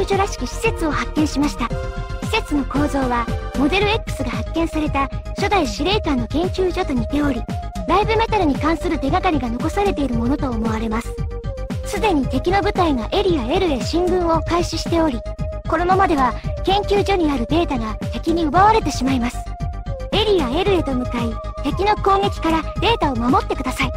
所らしき施設を発見しました。施設の構造はモデル X が発見された初代司令官の研究所と似ており、ライブメタルに関する手がかりが残されているものと思われます。すでに敵の部隊がエリア L へ進軍を開始しており、このままでは研究所にあるデータが敵に奪われてしまいます。エリア L へと向かい、敵の攻撃からデータを守ってください。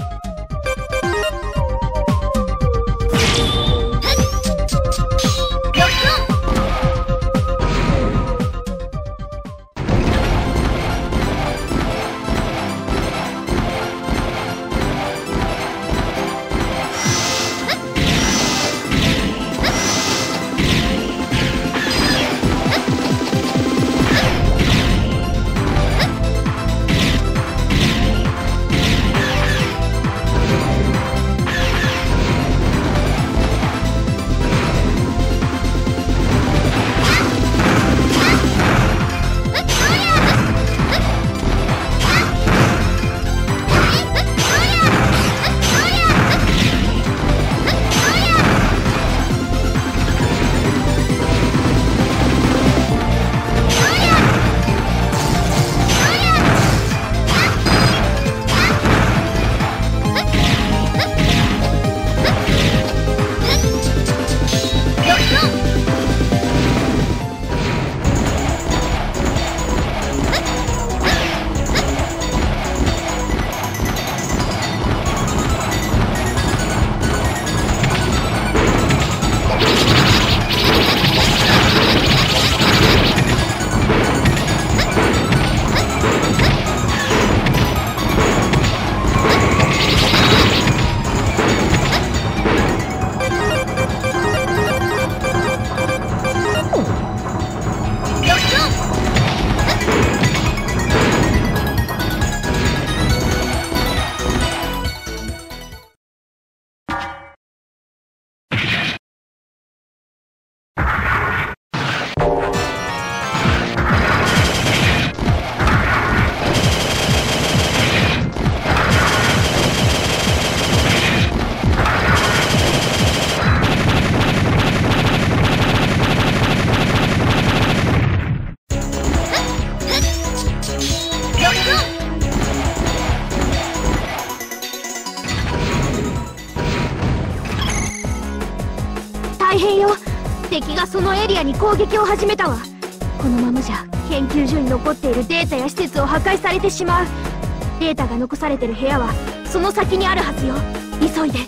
大変よ。敵がそのエリアに攻撃を始めたわ。このままじゃ研究所に残っているデータや施設を破壊されてしまう。データが残されてる部屋はその先にあるはずよ。急いで。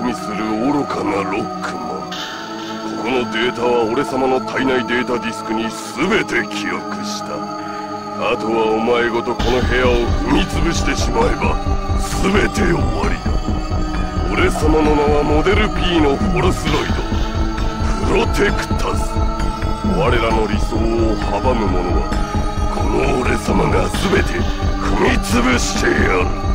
味する愚かなロックマン。ここのデータは俺様の体内データディスクに全て記憶した。あとはお前ごとこの部屋を踏み潰してしまえば全て終わりだ。俺様の名はモデル P のフォルスロイド、プロテクタス。我らの理想を阻む者はこの俺様が全て踏み潰してやる。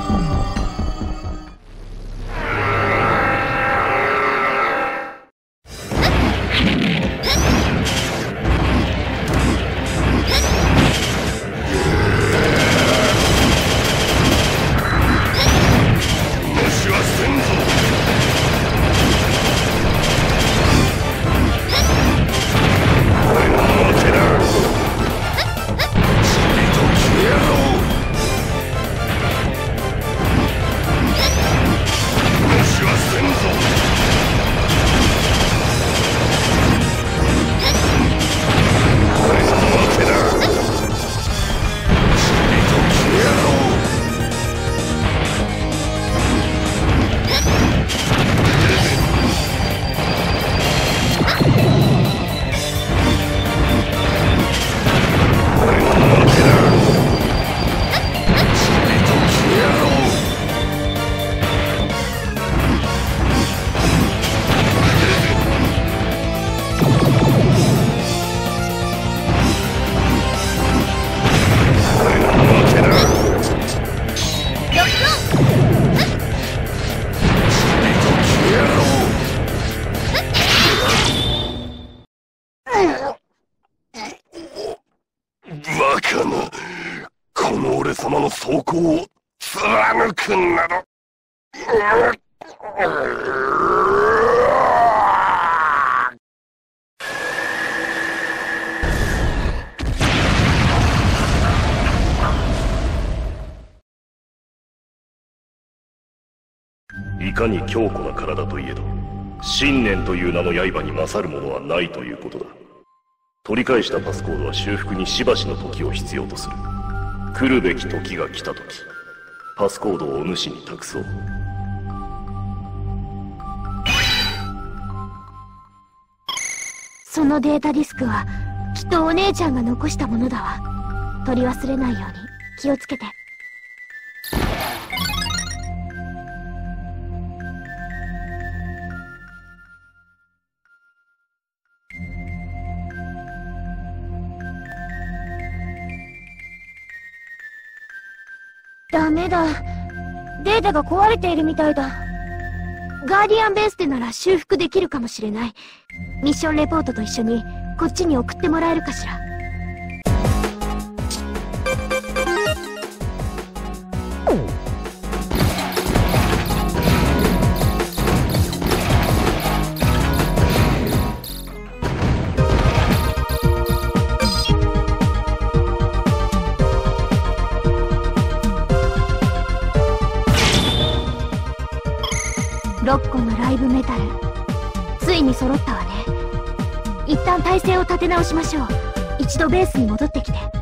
バカな、この俺様の装甲を貫くなど。 いかに強固な体といえど、信念という名の刃に勝るものはないということだ。取り返したパスコードは修復にしばしの時を必要とする。来るべき時が来た時、パスコードをお主に託そう。 そのデータディスクはきっとお姉ちゃんが残したものだわ。取り忘れないように気をつけて。ダメだ。データが壊れているみたいだ。ガーディアンベースでなら修復できるかもしれない。ミッションレポートと一緒にこっちに送ってもらえるかしら。6個のライブメタル、ついに揃ったわね。一旦体勢を立て直しましょう。一度ベースに戻ってきて。